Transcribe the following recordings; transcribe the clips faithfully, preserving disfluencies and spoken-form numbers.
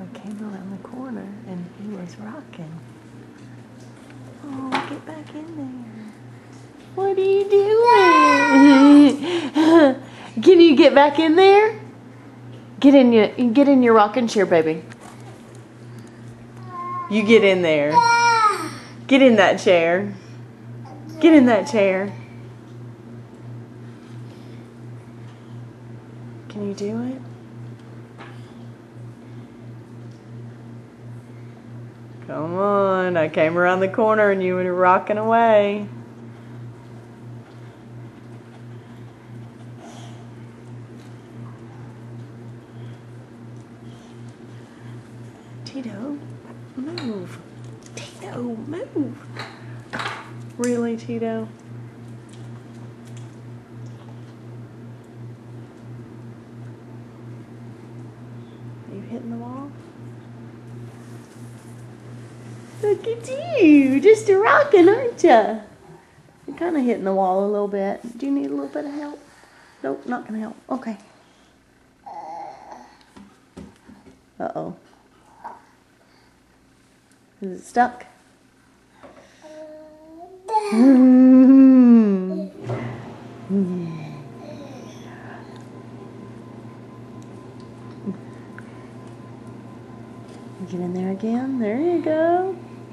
came around the corner and he was rocking. Oh, get back in there. What are you doing? Can you get back in there? Get in your get in your rocking chair, baby. You get in there. Get in that chair. Get in that chair. Can you do it? Come on, I came around the corner and you were rocking away. Tito, move. Tito, move. Really, Tito? Are you hitting the wall? Look at you, just a rockin', aren't ya? You're kind of hitting the wall a little bit. Do you need a little bit of help? Nope, not gonna help. Okay. Uh-oh. Is it stuck? Mm. Get in there again. There you go.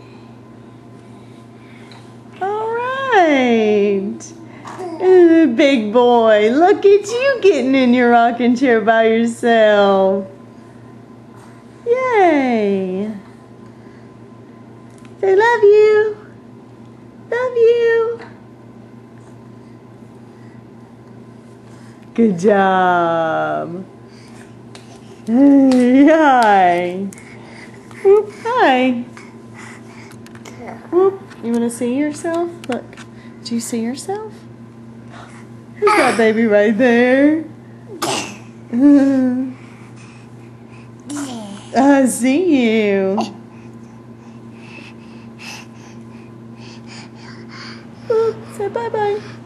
All right. Ooh, big boy. Look at you getting in your rocking chair by yourself. Yay. Say love you. Love you. Good job. Hey, hi. Whoop, hi. Whoop. You want to see yourself? Look. Do you see yourself? Who's that baby right there? I see you. Whoop. Say bye-bye.